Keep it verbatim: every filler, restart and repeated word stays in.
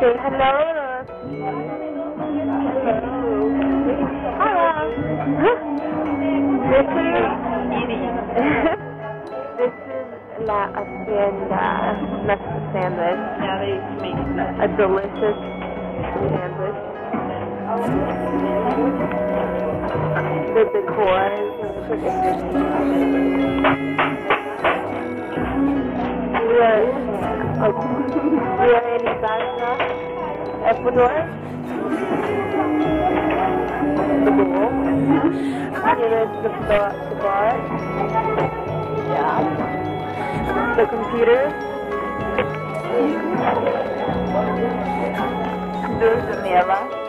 Say hello. Hello. This is this is La Hacienda Mexican sandwich. Yeah, they used to make that. A delicious sandwich. The decor is We are, oh, we are in Ibarra, Ecuador. The bowl. Here is the bar. The bar. Yeah. The computer. There's the Mela.